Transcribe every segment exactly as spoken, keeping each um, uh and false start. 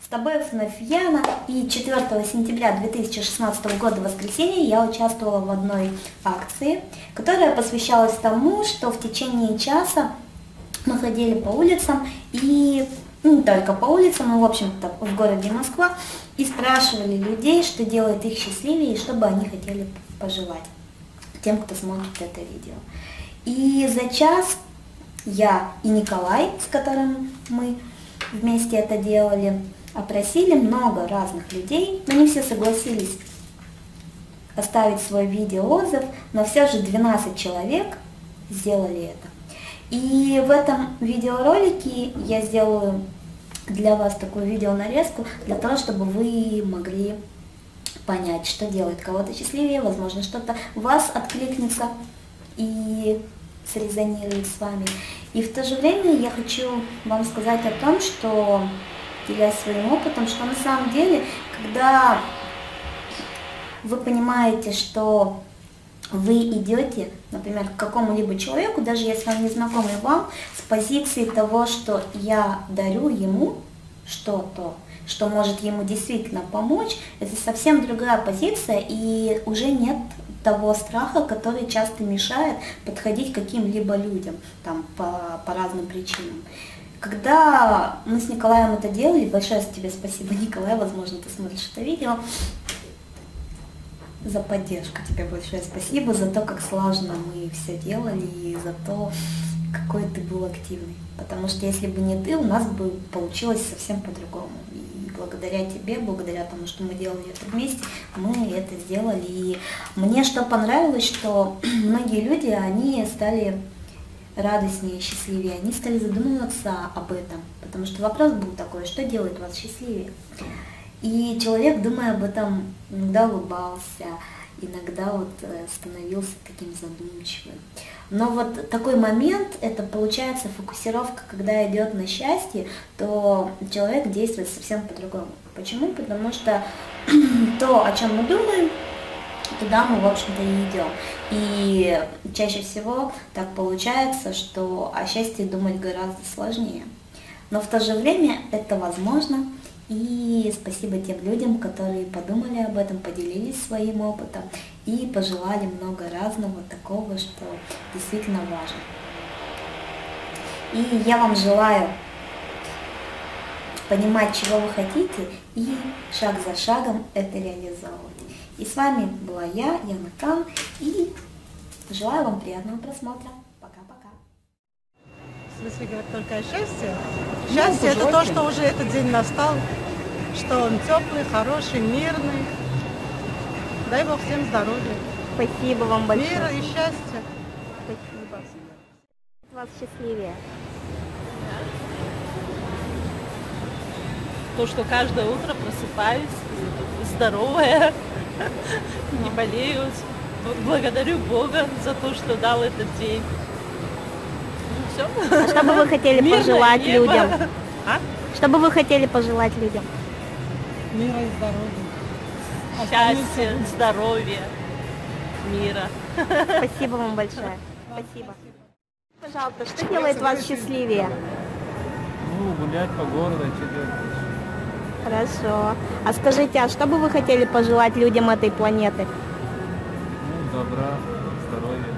тобой вновь Яна, и четвёртого сентября две тысячи шестнадцатого года, в воскресенье, я участвовала в одной акции, которая посвящалась тому, что в течение часа мы ходили по улицам, и ну, не только по улицам, но в общем-то в городе Москва, и спрашивали людей, что делает их счастливее, и что бы они хотели пожелать тем, кто смотрит это видео. И за час я и Николай, с которым мы вместе это делали, опросили много разных людей, но не все согласились оставить свой видеоотзыв, но все же двенадцать человек сделали это. И в этом видеоролике я сделаю для вас такую видеонарезку, для того, чтобы вы могли понять, что делает кого-то счастливее, возможно, что-то в вас откликнется и срезонирует с вами. И в то же время я хочу вам сказать о том, что, делясь своим опытом, что на самом деле, когда вы понимаете, что вы идете, например, к какому-либо человеку, даже если он не знакомый вам, с позиции того, что я дарю ему что-то, что может ему действительно помочь, это совсем другая позиция, и уже нет того страха, который часто мешает подходить к каким-либо людям там, по, по разным причинам. Когда мы с Николаем это делали, большое тебе спасибо, Николай, возможно, ты смотришь это видео, за поддержку тебе большое спасибо, за то, как слаженно мы все делали, и за то, какой ты был активный. Потому что если бы не ты, у нас бы получилось совсем по-другому. И благодаря тебе, благодаря тому, что мы делали это вместе, мы это сделали. И мне что понравилось, что многие люди, они стали радостнее, счастливее, они стали задумываться об этом. Потому что вопрос был такой, что делает вас счастливее? И человек, думая об этом, иногда улыбался, иногда вот становился таким задумчивым. Но вот такой момент, это получается фокусировка, когда идет на счастье, то человек действует совсем по-другому. Почему? Потому что то, о чем мы думаем, туда мы, в общем-то, и идем. И чаще всего так получается, что о счастье думать гораздо сложнее. Но в то же время это возможно. И спасибо тем людям, которые подумали об этом, поделились своим опытом и пожелали много разного такого, что действительно важно. И я вам желаю понимать, чего вы хотите, и шаг за шагом это реализовывать. И с вами была я, Яна Кан, и желаю вам приятного просмотра. Пока-пока. В смысле, говорят только о счастье? Счастье ну, это то, что уже этот день настал, что он теплый, хороший, мирный. Дай Бог всем здоровья. Спасибо вам большое. Мира и счастья. Спасибо. Вас счастливее. То, что каждое утро просыпаюсь здоровая, не болею. Благодарю Бога за то, что дал этот день. Все. А что бы вы хотели Мирное пожелать небо. людям? А? Что бы вы хотели пожелать людям? Мира и здоровья. Счастья, здоровья, мира. Спасибо вам большое. Спасибо. Пожалуйста, что делает вас счастливее? Ну, гулять по городу, что делать? Хорошо. А скажите, а что бы вы хотели пожелать людям этой планеты? Ну, добра, здоровья.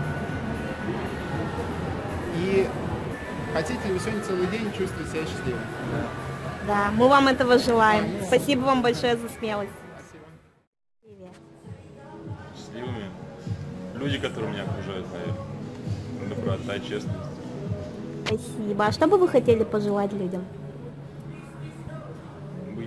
И хотите ли вы сегодня целый день чувствовать себя счастливым? Да. Да, мы вам этого желаем. Спасибо вам большое за смелость. Спасибо. Счастливыми. Люди, которые меня окружают, наверное. Доброта, честность. Спасибо. А что бы вы хотели пожелать людям? Быть.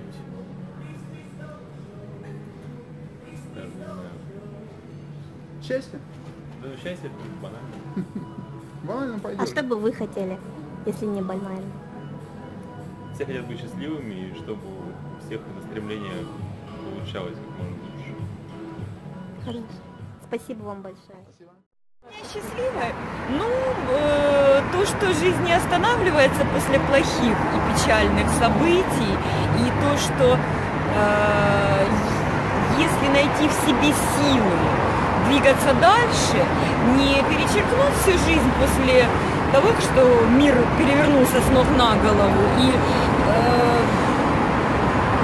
Даже не знаю. Счастье? Да, счастье это банально. Банально пойдет. А что бы вы хотели, если не банально? Все хотят быть счастливыми, и чтобы у всех это стремление получалось как можно лучше. Хорошо. Спасибо вам большое. Спасибо. Я счастливая. Ну, э, то, что жизнь не останавливается после плохих и печальных событий, и то, что э, если найти в себе силы двигаться дальше, не перечеркнуть всю жизнь после того, что мир перевернулся с ног на голову, и э,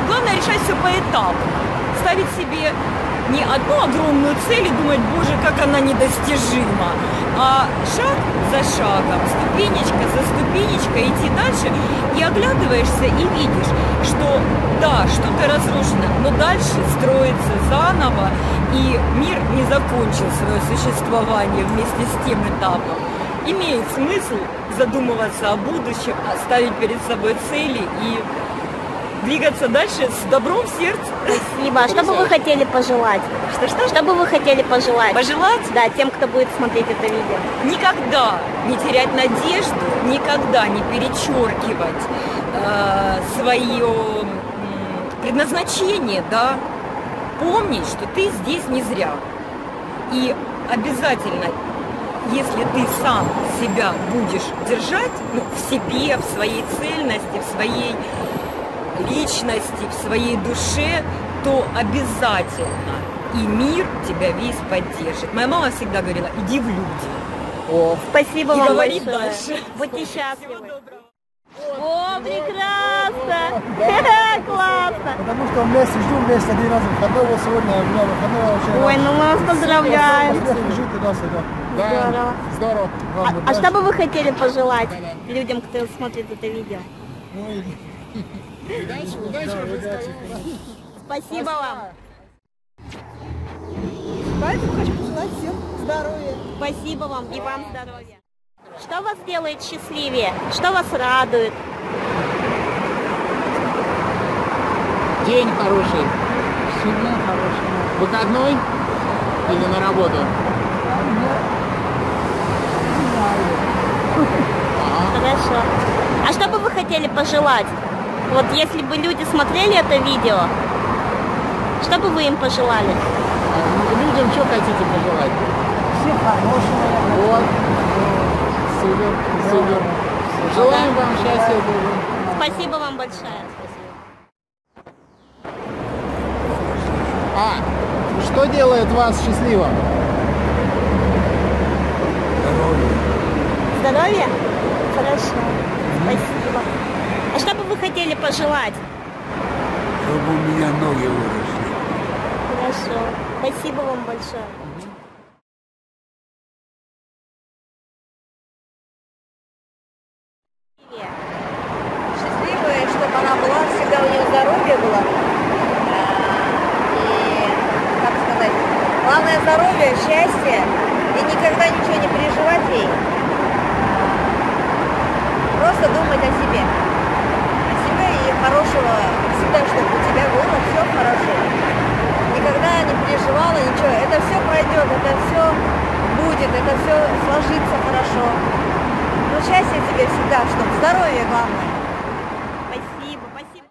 поэтапно. Ставить себе не одну огромную цель и думать, боже, как она недостижима, а шаг за шагом, ступенечка за ступенечкой идти дальше, и оглядываешься и видишь, что да, что-то разрушено, но дальше строится заново, и мир не закончил свое существование вместе с тем этапом. Имеет смысл задумываться о будущем, ставить перед собой цели и двигаться дальше с добром в сердце. Спасибо. А что бы вы хотели пожелать? Что-что? Что бы вы хотели пожелать? Пожелать? Да, тем, кто будет смотреть это видео. Никогда не терять надежду, никогда не перечеркивать э, свое э, предназначение, да, помнить, что ты здесь не зря. И обязательно, если ты сам себя будешь держать, ну, в себе, в своей цельности, в своей личности, в своей душе, то обязательно и мир тебя весь поддержит. Моя мама всегда говорила, иди в люди. О, Спасибо И вам говори большое. дальше. Будьте счастливы. Всего доброго. О, прекрасно! Классно! Потому что вместе жду, вместе один раз выходной, вот сегодня у меня выходной вообще. Ой, ну мы вас поздравляем. Жить туда-сюда. Здорово. здорово. Вам А, а удачи. что бы вы хотели пожелать людям, кто смотрит это видео? Ну и Удачи, удачи, удачи. Спасибо вам. Поэтому хочу пожелать всем здоровья. Спасибо вам и вам здоровья. Что вас делает счастливее? Что вас радует? День хороший. всегда хороший. Выходной или на работу? Хорошо. А что бы вы хотели пожелать? Вот если бы люди смотрели это видео, что бы вы им пожелали? А людям что хотите пожелать? Все хорошие. Вот. Супер, супер. Желаем вам счастья. Спасибо вам большое. А, что делает вас счастливым? Здоровье? Хорошо. Спасибо. А что бы вы хотели пожелать? Чтобы у меня ноги выросли. Хорошо. Спасибо вам большое. Счастливая, чтобы она была, всегда у нее здоровье было. И, как сказать, главное здоровье, счастье, и никогда ничего не переживать ей. Просто думать о себе. О себе и хорошего, всегда, чтобы у тебя было все хорошо. Никогда не переживала ничего. Это все пройдет, это все будет, это все сложится хорошо. Ну, счастье тебе всегда, чтобы здоровье главное. Спасибо, спасибо.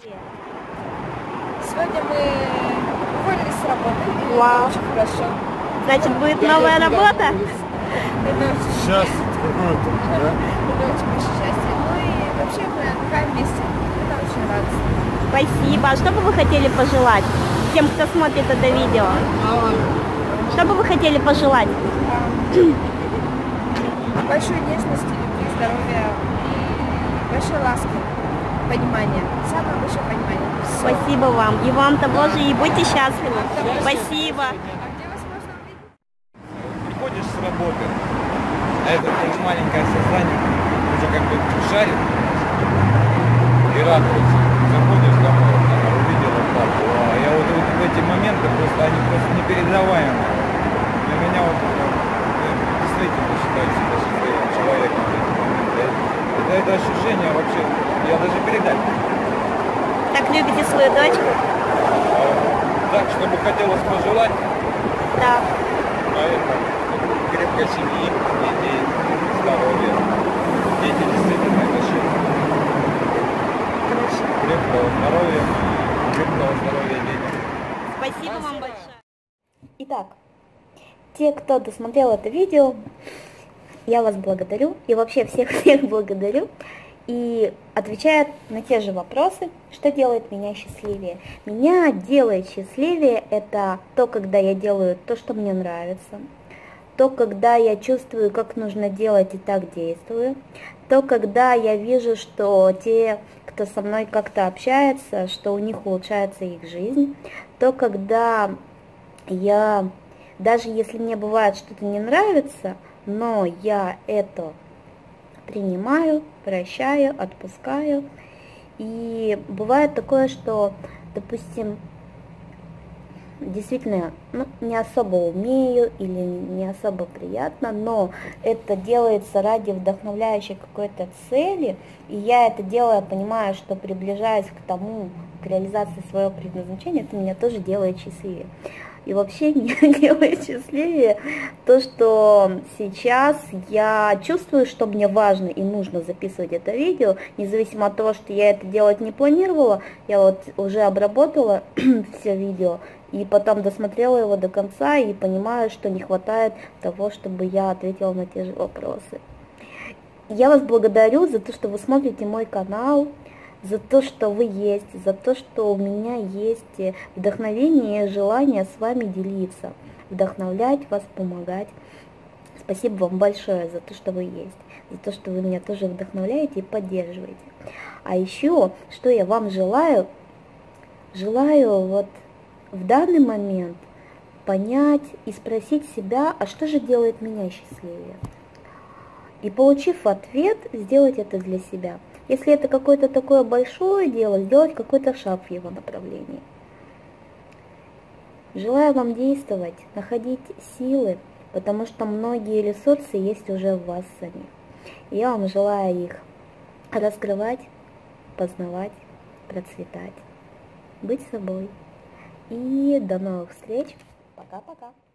Сегодня мы уволились с работы. И Вау. это очень хорошо. Значит, будет новая работа? Это очень Счастье какое-то, да? это очень большое счастье. Ну и вообще мы отдыхаем вместе. Это очень радостно. Спасибо. А что бы вы хотели пожелать тем, кто смотрит это видео? Что бы вы хотели пожелать? Большой нежности, любви, здоровья и большой ласки, понимания. Самое большое понимание. Всё. Спасибо вам. И вам того же, и будьте счастливы. Спасибо. А где вас можно увидеть? Приходишь с работы, а это твое маленькое сознание уже как бы шарит и радуется. Заходишь домой, она увидела папу, а я вот, вот в эти моменты просто, они просто непередаваемые. Для меня вот я действительно считаю себя счастливым человеком. Это, это ощущение вообще, я даже передать не могу. Так любите свою дочку? Так, чтобы хотелось пожелать, Да. а это крепкой семьи, детей, здоровья. Дети действительно это счастье. Крепкого здоровья, крепкого здоровья детям. Спасибо вам большое. Итак, те, кто досмотрел это видео, я вас благодарю. И вообще всех-всех благодарю. И отвечая на те же вопросы, что делает меня счастливее. Меня делает счастливее это то, когда я делаю то, что мне нравится. то, когда я чувствую, как нужно делать, и так действую, то, когда я вижу, что те, кто со мной как-то общается, что у них улучшается их жизнь, то, когда я, даже если мне бывает что-то не нравится, но я это принимаю, прощаю, отпускаю. И бывает такое, что, допустим, действительно, ну, не особо умею или не особо приятно, но это делается ради вдохновляющей какой-то цели, и я это делаю, понимаю, что приближаюсь к тому, к реализации своего предназначения, это меня тоже делает счастливее. И вообще меня делает счастливее то, что сейчас я чувствую, что мне важно и нужно записывать это видео, независимо от того, что я это делать не планировала, я вот уже обработала все видео, и потом досмотрела его до конца и понимаю, что не хватает того, чтобы я ответила на те же вопросы. Я вас благодарю за то, что вы смотрите мой канал, за то, что вы есть, за то, что у меня есть вдохновение и желание с вами делиться, вдохновлять вас, помогать. Спасибо вам большое за то, что вы есть, за то, что вы меня тоже вдохновляете и поддерживаете. А еще, что я вам желаю, желаю вот в данный момент понять и спросить себя, а что же делает меня счастливее? И получив ответ, сделать это для себя. Если это какое-то такое большое дело, сделать какой-то шаг в его направлении. Желаю вам действовать, находить силы, потому что многие ресурсы есть уже в вас самих. И я вам желаю их раскрывать, познавать, процветать, быть собой. И до новых встреч. Пока-пока.